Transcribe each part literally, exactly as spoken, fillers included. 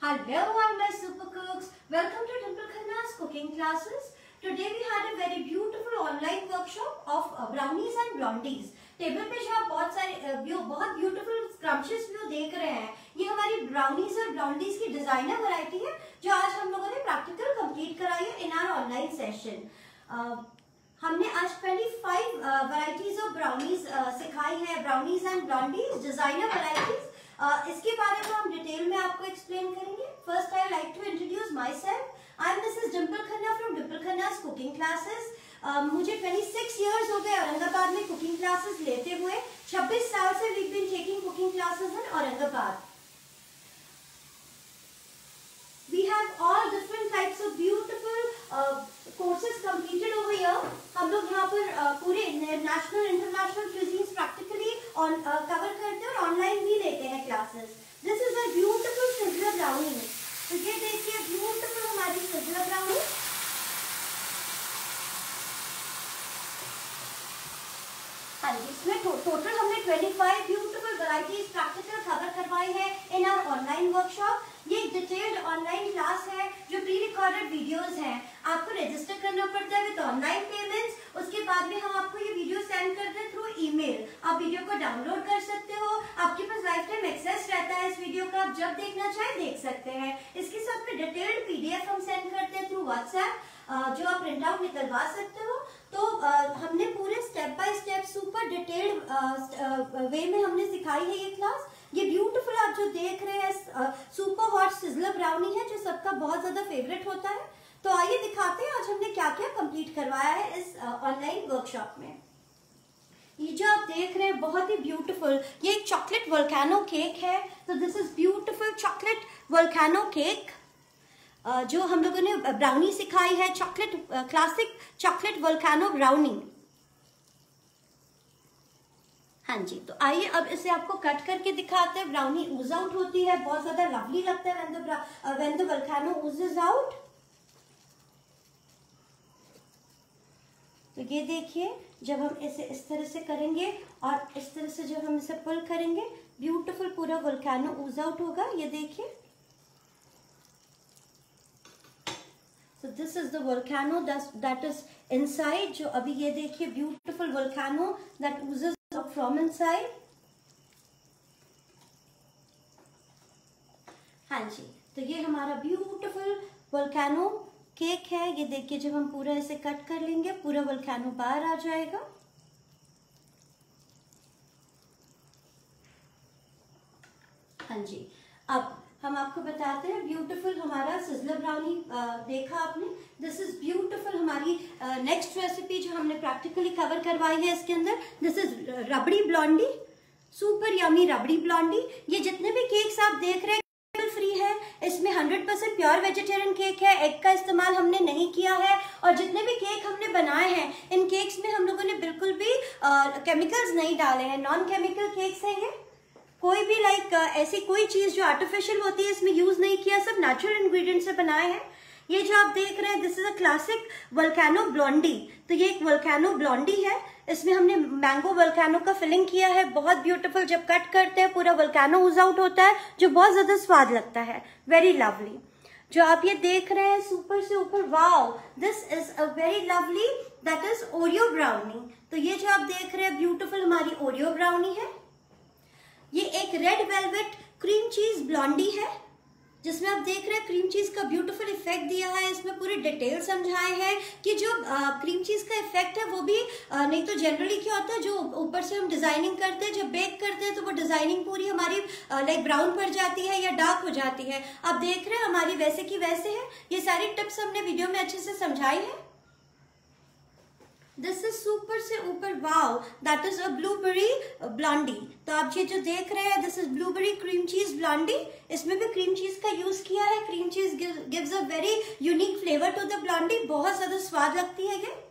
Hello all my super cooks. Welcome to Dimple Khanna's cooking classes. Today we had a very beautiful online workshop of uh, brownies and blondies. Table पे जो आप बहुत सारे view बहुत beautiful scrumptious view देख रहे हैं, ये हमारी ब्राउनीज और ब्लॉन्डीज की डिजाइनर वैरायटी है जो आज हम लोगों ने प्रैक्टिकल कंप्लीट कराई है इन आवर ऑनलाइन सेशन। हमने आज पच्चीस वैरायटीज ऑफ ब्राउनीज सिखाई है, brownies and blondies designer varieties. इसके बारे में हम डिटेल में आपको एक्सप्लेन करेंगे। First I like to introduce myself. I am Mrs Dimple Khanna from Dimple Khanna's cooking classes. Uh, मुझे छब्बीस इयर्स हो गए औरंगाबाद में कुकिंग क्लासेस लेते हुए। छब्बीस साल से we been taking cooking classes in Aurangabad. We have all different types of beautiful courses completed over here. हम लोग यहाँ पर uh, पूरे national international cuisines practically on cover करते हैं और ऑनलाइन भी लेते हैं classes. This is a beautiful sizzler brownie. तो ये देखिए ब्यूटीफुल हमारी सिजलर ब्राउनी। हाँ जी, इसमें टोटल हमने पच्चीस ब्यूटीफुल वैरायटीज प्रैक्टिकल कवर करवाई है इन आवर ऑनलाइन वर्कशॉप। ये एक डिटेल्ड ऑनलाइन क्लास है जो प्री रिकॉर्डेड वीडियोस हैं। आपको रजिस्टर करना पड़ता है विद ऑनलाइन पेमेंट्स। उसके बाद में हम आपको ये वीडियो सेंड करते हैं थ्रू ईमेल। आप वीडियो को डाउनलोड कर सकते हो, आपके पास लाइफ टाइम एक्सेस रहता है इस वीडियो का, आप जब देखना चाहे देख सकते हैं। इसके साथ में डिटेल्ड पीडीएफ हम सेंड करते हैं थ्रू व्हाट्सएप, जो आप प्रिंट आउट निकलवा सकते हो। तो आ, हमने पूरे step by step super detailed way में हमने सिखाई है ये क्लास। ये ब्यूटीफुल आप जो देख रहे हैं सुपर हॉट सिजलर ब्राउनी है जो सबका बहुत ज्यादा फेवरेट होता है। तो आइए दिखाते हैं आज हमने क्या क्या कंप्लीट करवाया है इस ऑनलाइन वर्कशॉप में। ये जो आप देख रहे हैं बहुत ही ब्यूटीफुल, ये एक चॉकलेट वोल्केनो केक है। तो this is beautiful chocolate volcano cake. Uh, जो हम लोगों ने ब्राउनी सिखाई है, chocolate classic chocolate volcano brownie. हाँ जी, तो आइए अब इसे आपको कट करके दिखाते हैं। ब्राउनी ऊज आउट होती है, बहुत ज्यादा लवली लगता है when the when the volcano oozes out. तो ये देखिए, जब हम इसे इस तरह से करेंगे और इस तरह से जब हम इसे पुल करेंगे, ब्यूटीफुल पूरा वोल्केनो ऊज आउट होगा। ये देखिए, so this is the volcano that that is inside। जो अभी ये देखिए beautiful volcano that oozes up from inside। हाँ जी, तो ये हमारा beautiful volcano केक है। ये देखिए, जब हम पूरा इसे कट कर लेंगे पूरा volcano बाहर आ जाएगा। हाँ जी, अब हम आपको बताते हैं ब्यूटीफुल हमारा सिजलर ब्राउनी देखा आपने। दिस इज ब्यूटीफुल हमारी नेक्स्ट uh, रेसिपी जो हमने प्रैक्टिकली कवर करवाई है इसके अंदर। This is rabri blondie, super yummy rabri blondie. ये जितने भी केक्स आप देख रहे हैं फ्री है, इसमें hundred percent pure vegetarian cake है, एग का इस्तेमाल हमने नहीं किया है। और जितने भी केक हमने बनाए हैं इन केक्स में हम लोगों ने बिल्कुल भी केमिकल्स uh, नहीं डाले हैं। नॉन केमिकल केक्स हैं ये। कोई भी लाइक like, uh, ऐसी कोई चीज जो आर्टिफिशियल होती है इसमें यूज नहीं किया, सब नेचुरल इंग्रेडिएंट से बनाए हैं। ये जो आप देख रहे हैं this is a classic volcano blondie. तो ये एक वोल्केनो ब्लॉन्डी है, इसमें हमने मैंगो वोल्केनो का फिलिंग किया है। बहुत ब्यूटीफुल, जब कट करते हैं पूरा वोल्केनो ऊज आउट होता है जो बहुत ज्यादा स्वाद लगता है। Very lovely. जो आप ये देख रहे हैं सुपर से ऊपर, wow, this is a very lovely that is Oreo brownie. तो ये जो आप देख रहे हैं ब्यूटीफुल हमारी ओरियो ब्राउनी है। ये एक red velvet cream cheese blondie है जिसमें आप देख रहे हैं क्रीम चीज का ब्यूटीफुल इफेक्ट दिया है। इसमें पूरी डिटेल समझाए हैं कि जो क्रीम चीज का इफेक्ट है वो भी आ, नहीं तो जनरली क्या होता है जो ऊपर से हम डिजाइनिंग करते हैं, जब बेक करते हैं तो वो डिजाइनिंग पूरी हमारी लाइक ब्राउन पड़ जाती है या डार्क हो जाती है। आप देख रहे हैं हमारी वैसे की वैसे है। ये सारी टिप्स हमने वीडियो में अच्छे से समझाई है। दिस इज सुपर से ऊपर, wow, that is a blueberry blondie. तो आप ये जो देख रहे हैं this is blueberry cream cheese blondie. इसमें भी क्रीम चीज का यूज किया है। Cream cheese gives a very unique flavour to the blondie. बहुत ज्यादा स्वाद लगती है ये।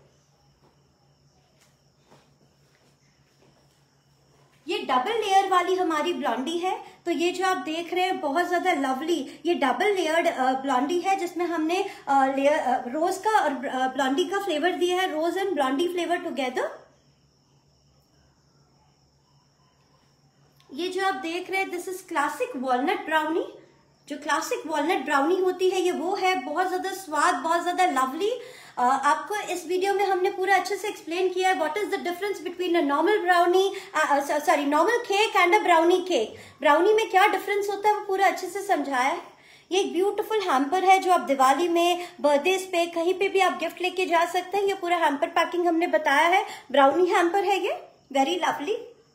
ये डबल लेयर वाली हमारी ब्लॉन्डी है। तो ये जो आप देख रहे हैं बहुत ज्यादा लवली, ये डबल लेयर्ड ब्लॉन्डी है जिसमें हमने लेयर रोज का और ब्लॉन्डी का फ्लेवर दिया है, rose and blondie flavour together. ये जो आप देख रहे हैं this is classic walnut brownie. जो क्लासिक वॉलनट ब्राउनी होती है ये वो है, बहुत ज्यादा स्वाद, बहुत ज्यादा लवली। Uh, आपको इस वीडियो में हमने पूरा अच्छे से एक्सप्लेन किया है what is the difference between a normal brownie, sorry normal cake and a brownie cake. Brownie में क्या डिफरेंस होता है वो पूरा अच्छे से समझाया है। ये एक ब्यूटीफुल हैम्पर है जो आप दिवाली में, बर्थडेज पे, कहीं पे भी आप गिफ्ट लेके जा सकते हैं। ये पूरा हैम्पर पैकिंग हमने बताया है, ब्राउनी हैम्पर है ये, वेरी लवली।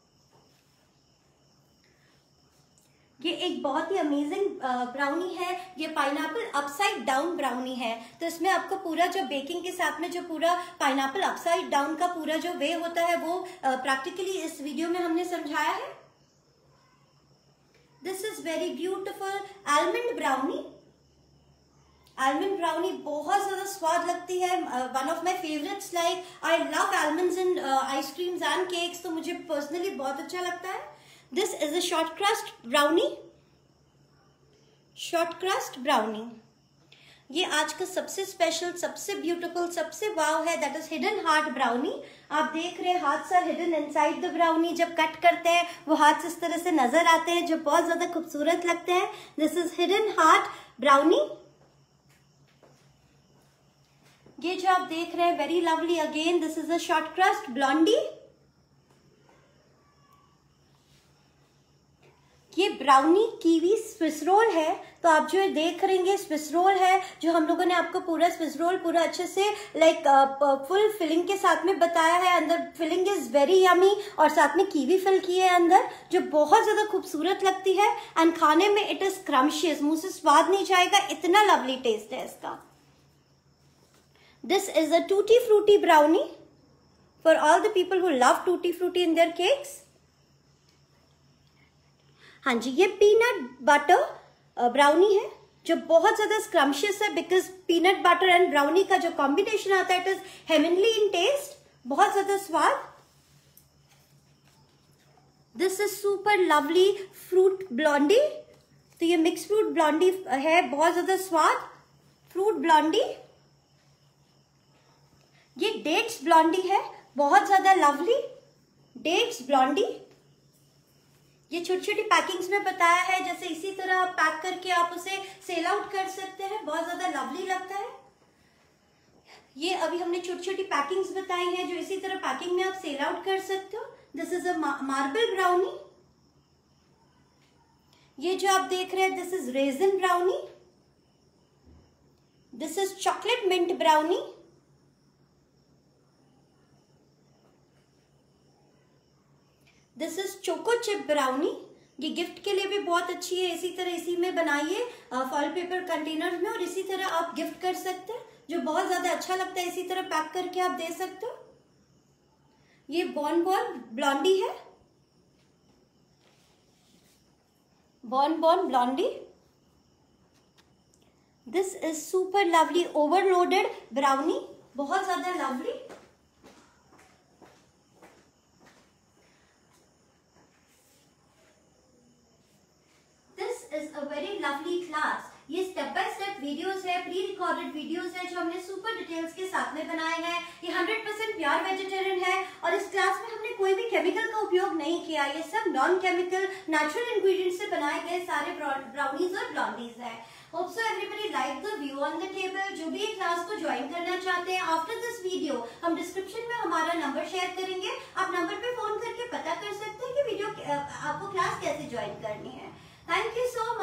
ये एक बहुत ही अमेजिंग ब्राउनी है, ये पाइनएप्पल अपसाइड डाउन ब्राउनी है। तो इसमें आपको पूरा जो बेकिंग के साथ में जो पूरा पाइनएप्पल अपसाइड डाउन का पूरा जो वे होता है वो प्रैक्टिकली uh, इस वीडियो में हमने समझाया है। This is very beautiful almond brownie. Almond brownie बहुत ज्यादा स्वाद लगती है, one of my favourites. Like I love almonds in ice creams and cakes, तो मुझे पर्सनली बहुत अच्छा लगता है। This is a short crust brownie, short crust brownie। ये आज का सबसे स्पेशल, सबसे ब्यूटीफुल, सबसे वाव है, that is hidden heart brownie. आप देख रहे हैं hearts are hidden inside the brownie. जब कट करते हैं वो हार्ट्स इस तरह से नजर आते हैं जो बहुत ज्यादा खूबसूरत लगते हैं। This is hidden heart brownie. ये जो आप देख रहे हैं very lovely again, this is a short crust blondie. ये ब्राउनी कीवी स्विस रोल है। तो आप जो देख रहे हैं स्विस रोल है जो हम लोगों ने आपको पूरा स्विस रोल पूरा अच्छे से लाइक फुल फिलिंग के साथ में बताया है। अंदर फिलिंग इज वेरी यमी और साथ में कीवी फिल की है अंदर, जो बहुत ज्यादा खूबसूरत लगती है। एंड खाने में इट इज क्रम्शियस, मुंह से स्वाद नहीं जाएगा, इतना लवली टेस्ट है इसका। This is a tutti frutti brownie for all the people who love tutti frutti in their cakes. हाँ जी, ये पीनट बटर ब्राउनी है जो बहुत ज्यादा स्क्रम्शियस है, because peanut butter and brownie का जो कॉम्बिनेशन आता है it is heavenly in taste, बहुत ज्यादा स्वाद। This is super lovely fruit blondie. तो ये मिक्स फ्रूट ब्लॉन्डी है, बहुत ज्यादा स्वाद, फ्रूट ब्लॉन्डी। ये डेट्स ब्लॉन्डी है, बहुत ज्यादा लवली, डेट्स ब्लॉन्डी। ये छोटी छोटी पैकिंग्स में बताया है, जैसे इसी तरह आप पैक करके आप उसे सेल आउट कर सकते हैं, बहुत ज्यादा लवली लगता है। ये अभी हमने छोटी छोटी पैकिंग्स बताई हैं जो इसी तरह पैकिंग में आप सेल आउट कर सकते हो। This is a marble brownie. ये जो आप देख रहे हैं this is raisin brownie. This is chocolate mint brownie. This is choco chip brownie. ये गिफ्ट के लिए भी बहुत अच्छी है, इसी तरह इसी में बनाइए फॉइल पेपर कंटेनर में और इसी तरह आप गिफ्ट कर सकते हैं, जो बहुत ज्यादा अच्छा लगता है। इसी तरह पैक करके आप दे सकते हो। ये बॉन बॉन ब्लॉन्डी है, bonbon blondie. This is super lovely overloaded brownie, बहुत ज्यादा lovely. Is a very lovely class. ये स्टेप बाय स्टेप वीडियोस है, प्री रिकॉर्डेड वीडियोस है जो हमने सुपर डिटेल्स के साथ में बनाए हैं। ये हंड्रेड परसेंट प्योर वेजिटेरियन है और इस क्लास में हमने कोई भी केमिकल का उपयोग नहीं किया। ये सब नॉन केमिकल नेचुरल इंग्रेडिएंट्स से बनाए गए सारे ब्राउनीज और ब्लॉन्डीज है। Hope so everybody like the view on the table. जो भी क्लास को ज्वाइन करना चाहते हैं आफ्टर दिस वीडियो हम डिस्क्रिप्शन में हमारा नंबर शेयर करेंगे, आप नंबर पे फोन करके पता कर सकते हैं कि वीडियो आपको क्लास कैसे ज्वाइन करनी है। Thank you so